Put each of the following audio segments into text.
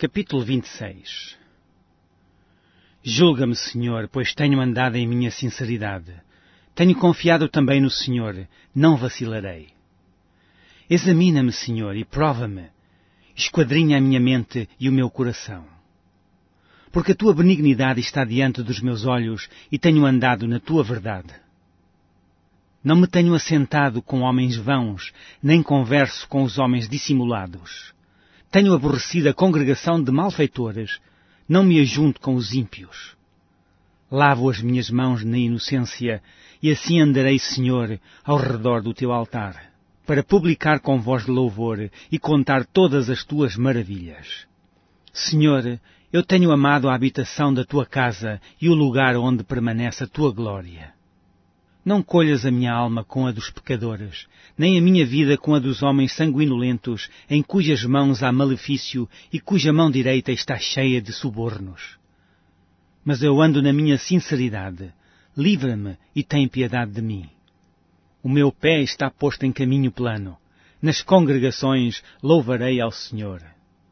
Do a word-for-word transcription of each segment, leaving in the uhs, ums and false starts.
Capítulo vinte e seis. Julga-me, Senhor, pois tenho andado em minha sinceridade. Tenho confiado também no Senhor, não vacilarei. Examina-me, Senhor, e prova-me. Esquadrinha a minha mente e o meu coração. Porque a tua benignidade está diante dos meus olhos e tenho andado na tua verdade. Não me tenho assentado com homens vãos, nem converso com os homens dissimulados. Tenho aborrecido a congregação de malfeitores, não me ajunto com os ímpios. Lavo as minhas mãos na inocência, e assim andarei, Senhor, ao redor do teu altar, para publicar com voz de louvor e contar todas as tuas maravilhas. Senhor, eu tenho amado a habitação da tua casa e o lugar onde permanece a tua glória. Não colhas a minha alma com a dos pecadores, nem a minha vida com a dos homens sanguinolentos, em cujas mãos há malefício e cuja mão direita está cheia de subornos. Mas eu ando na minha sinceridade, livra-me e tem piedade de mim. O meu pé está posto em caminho plano, nas congregações louvarei ao Senhor.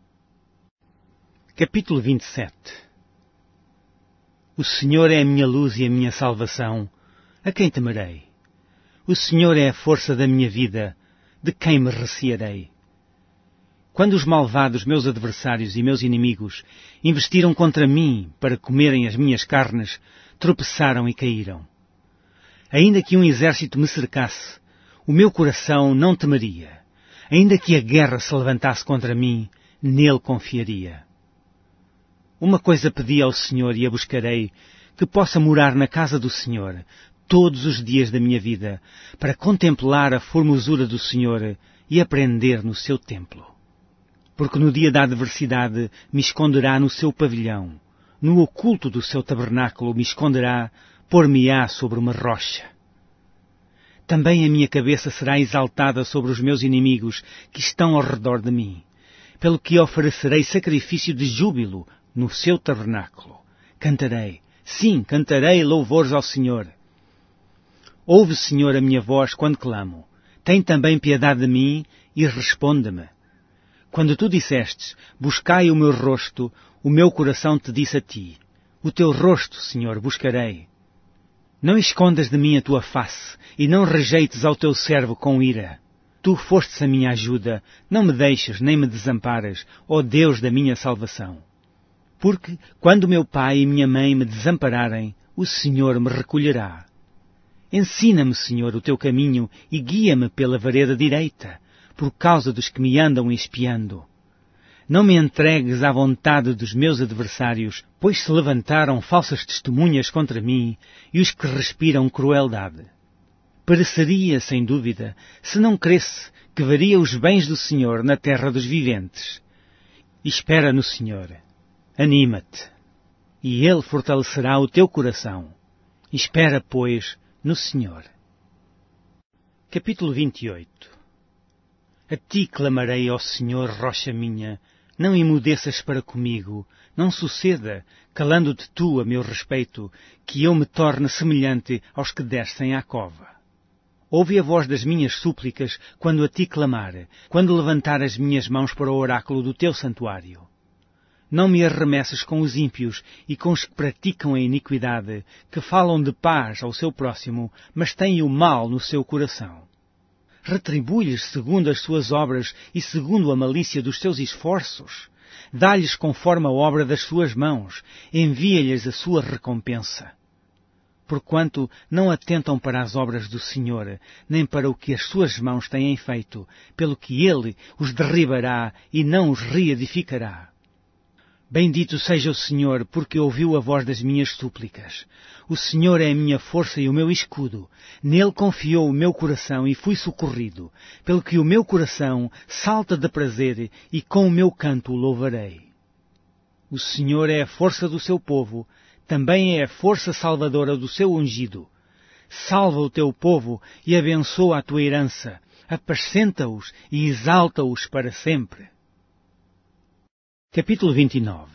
Capítulo vinte e sete. O Senhor é a minha luz e a minha salvação. A quem temerei? O Senhor é a força da minha vida, de quem me recearei? Quando os malvados, meus adversários e meus inimigos, investiram contra mim para comerem as minhas carnes, tropeçaram e caíram. Ainda que um exército me cercasse, o meu coração não temeria. Ainda que a guerra se levantasse contra mim, nele confiaria. Uma coisa pedi ao Senhor e a buscarei, que possa morar na casa do Senhor todos os dias da minha vida, para contemplar a formosura do Senhor e aprender no seu templo. Porque no dia da adversidade me esconderá no seu pavilhão, no oculto do seu tabernáculo me esconderá, pôr-me-á sobre uma rocha. Também a minha cabeça será exaltada sobre os meus inimigos que estão ao redor de mim, pelo que oferecerei sacrifício de júbilo no seu tabernáculo. Cantarei, sim, cantarei louvores ao Senhor. Ouve, Senhor, a minha voz quando clamo. Tem também piedade de mim e responde-me. Quando tu dissestes, buscai o meu rosto, o meu coração te disse a ti. O teu rosto, Senhor, buscarei. Não escondas de mim a tua face e não rejeites ao teu servo com ira. Tu fostes a minha ajuda, não me deixes nem me desampares, ó Deus da minha salvação. Porque, quando meu pai e minha mãe me desampararem, o Senhor me recolherá. Ensina-me, Senhor, o teu caminho e guia-me pela vereda direita, por causa dos que me andam espiando. Não me entregues à vontade dos meus adversários, pois se levantaram falsas testemunhas contra mim e os que respiram crueldade. Pereceria, sem dúvida, se não cresce que veria os bens do Senhor na terra dos viventes. Espera no Senhor. Anima-te, e Ele fortalecerá o teu coração. Espera, pois, no Senhor. Capítulo vinte e oito. A ti clamarei, ó Senhor, rocha minha, não emudeças para comigo, não suceda, calando-te tu a meu respeito, que eu me torne semelhante aos que descem à cova. Ouve a voz das minhas súplicas quando a ti clamar, quando levantar as minhas mãos para o oráculo do teu santuário. Não me arremesses com os ímpios e com os que praticam a iniquidade, que falam de paz ao seu próximo, mas têm o mal no seu coração. Retribui-lhes segundo as suas obras e segundo a malícia dos seus esforços. Dá-lhes conforme a obra das suas mãos, envia-lhes a sua recompensa. Porquanto não atentam para as obras do Senhor, nem para o que as suas mãos têm feito, pelo que Ele os derribará e não os reedificará. Bendito seja o Senhor, porque ouviu a voz das minhas súplicas. O Senhor é a minha força e o meu escudo. Nele confiou o meu coração e fui socorrido, pelo que o meu coração salta de prazer e com o meu canto o louvarei. O Senhor é a força do seu povo, também é a força salvadora do seu ungido. Salva o teu povo e abençoa a tua herança. Apacenta-os e exalta-os para sempre. Capítulo vinte e nove.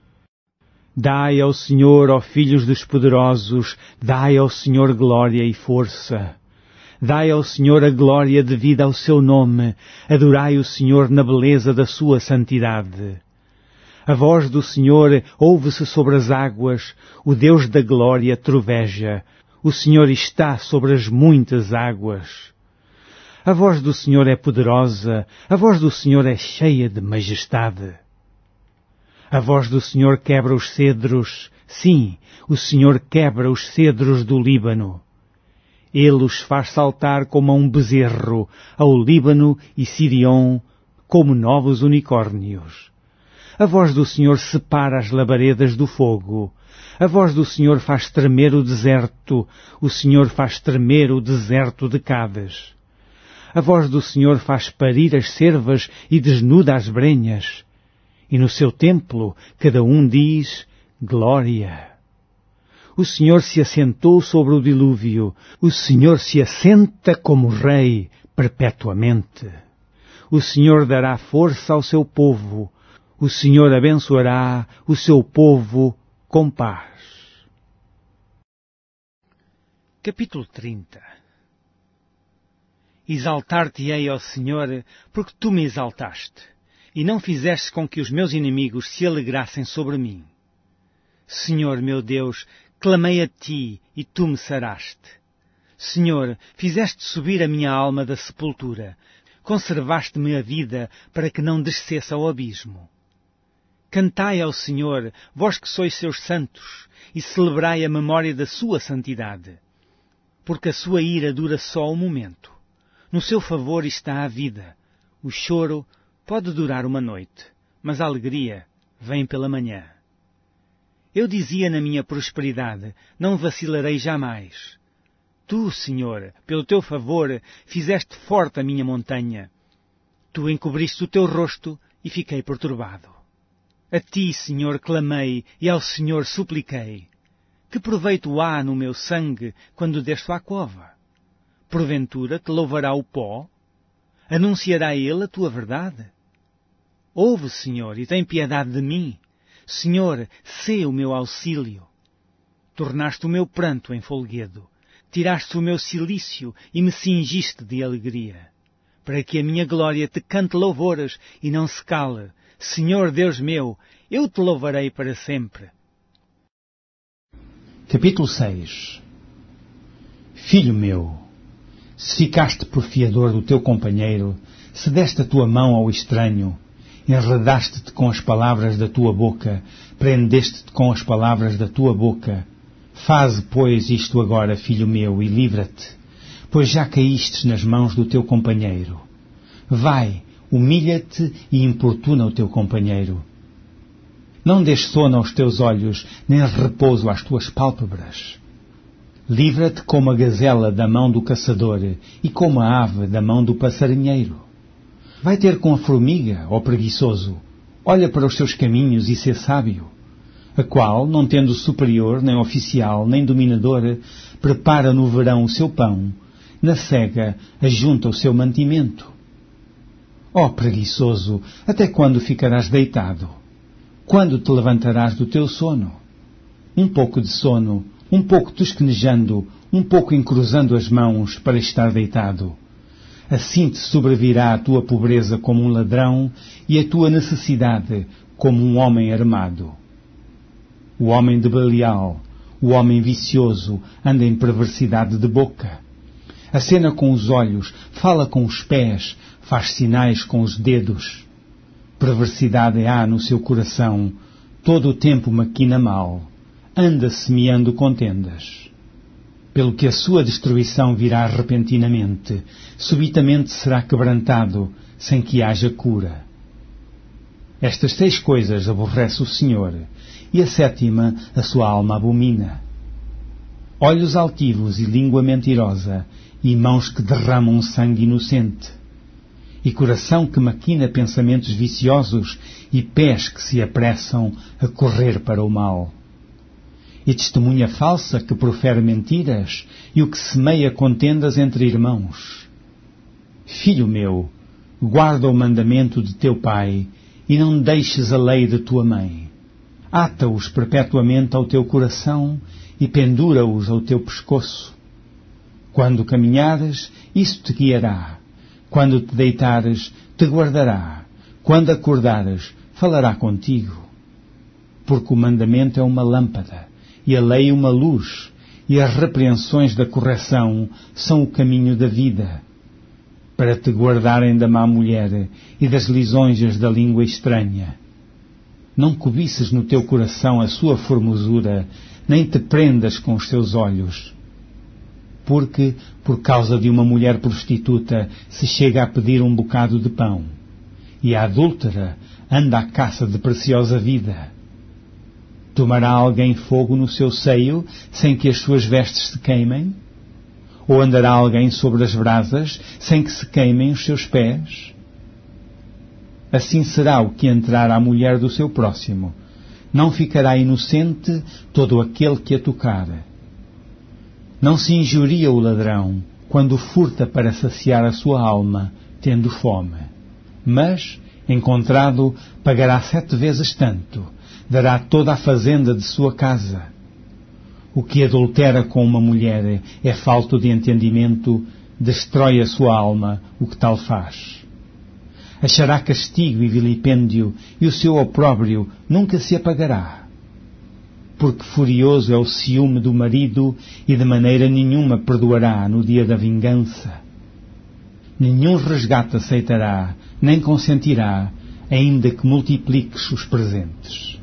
Dai ao Senhor, ó filhos dos poderosos, dai ao Senhor glória e força. Dai ao Senhor a glória devida ao seu nome, adorai o Senhor na beleza da sua santidade. A voz do Senhor ouve-se sobre as águas, o Deus da glória troveja, o Senhor está sobre as muitas águas. A voz do Senhor é poderosa, a voz do Senhor é cheia de majestade. A voz do Senhor quebra os cedros, sim, o Senhor quebra os cedros do Líbano. Ele os faz saltar como a um bezerro, ao Líbano e Sirion, como novos unicórnios. A voz do Senhor separa as labaredas do fogo. A voz do Senhor faz tremer o deserto. O Senhor faz tremer o deserto de Cádiz. A voz do Senhor faz parir as cervas e desnuda as brenhas. E no seu templo cada um diz glória. O Senhor se assentou sobre o dilúvio. O Senhor se assenta como rei perpetuamente. O Senhor dará força ao seu povo. O Senhor abençoará o seu povo com paz. Capítulo trinta. Exaltar-te-ei, ó Senhor, porque tu me exaltaste, e não fizeste com que os meus inimigos se alegrassem sobre mim. Senhor, meu Deus, clamei a ti, e tu me saraste. Senhor, fizeste subir a minha alma da sepultura, conservaste-me a vida para que não descesse ao abismo. Cantai ao Senhor, vós que sois seus santos, e celebrai a memória da sua santidade. Porque a sua ira dura só um momento. No seu favor está a vida. O choro pode durar uma noite, mas a alegria vem pela manhã. Eu dizia na minha prosperidade, não vacilarei jamais. Tu, Senhor, pelo teu favor, fizeste forte a minha montanha. Tu encobriste o teu rosto e fiquei perturbado. A ti, Senhor, clamei e ao Senhor supliquei. Que proveito há no meu sangue quando desço à cova? Porventura te louvará o pó? Anunciará ele a tua verdade? Ouve, Senhor, e tem piedade de mim. Senhor, sê o meu auxílio. Tornaste o meu pranto em folguedo. Tiraste o meu cilício e me cingiste de alegria. Para que a minha glória te cante louvores e não se cale. Senhor Deus meu, eu te louvarei para sempre. Capítulo seis. Filho meu, se ficaste por fiador do teu companheiro, se deste a tua mão ao estranho, enredaste-te com as palavras da tua boca, prendeste-te com as palavras da tua boca. Faze, pois, isto agora, filho meu, e livra-te, pois já caístes nas mãos do teu companheiro. Vai, humilha-te e importuna o teu companheiro. Não dês sono aos teus olhos, nem repouso às tuas pálpebras. Livra-te como a gazela da mão do caçador e como a ave da mão do passarinheiro. Vai ter com a formiga, ó preguiçoso, olha para os seus caminhos e sê sábio, a qual, não tendo superior, nem oficial, nem dominador, prepara no verão o seu pão, na cega ajunta o seu mantimento. Ó preguiçoso, até quando ficarás deitado? Quando te levantarás do teu sono? Um pouco de sono, um pouco tosquenejando, um pouco encruzando as mãos para estar deitado. Assim te sobrevirá a tua pobreza como um ladrão e a tua necessidade como um homem armado. O homem de Belial, o homem vicioso, anda em perversidade de boca. Acena com os olhos, fala com os pés, faz sinais com os dedos. Perversidade há no seu coração, todo o tempo maquina mal, anda semeando contendas. Pelo que a sua destruição virá repentinamente, subitamente será quebrantado, sem que haja cura. Estas seis coisas aborrece o Senhor, e a sétima a sua alma abomina. Olhos altivos e língua mentirosa, e mãos que derramam sangue inocente, e coração que maquina pensamentos viciosos, e pés que se apressam a correr para o mal. E testemunha falsa que profere mentiras, e o que semeia contendas entre irmãos. Filho meu, guarda o mandamento de teu pai, e não deixes a lei de tua mãe. Ata-os perpetuamente ao teu coração, e pendura-os ao teu pescoço. Quando caminhares, isso te guiará. Quando te deitares, te guardará. Quando acordares, falará contigo. porque o mandamento é uma lâmpada, e a lei uma luz, e as repreensões da correção são o caminho da vida, para te guardarem da má mulher e das lisonjas da língua estranha. Não cobices no teu coração a sua formosura, nem te prendas com os seus olhos, porque, por causa de uma mulher prostituta, se chega a pedir um bocado de pão, e a adúltera anda à caça de preciosa vida. Tomará alguém fogo no seu seio, sem que as suas vestes se queimem? Ou andará alguém sobre as brasas, sem que se queimem os seus pés? Assim será o que entrar à mulher do seu próximo. Não ficará inocente todo aquele que a tocar. Não se injuria o ladrão, quando furta para saciar a sua alma, tendo fome. Mas, encontrado, pagará sete vezes tanto, dará toda a fazenda de sua casa. O que adultera com uma mulher é falto de entendimento, destrói a sua alma o que tal faz. Achará castigo e vilipêndio, e o seu opróbrio nunca se apagará. Porque furioso é o ciúme do marido, e de maneira nenhuma perdoará no dia da vingança. Nenhum resgate aceitará, nem consentirá, ainda que multipliques os presentes.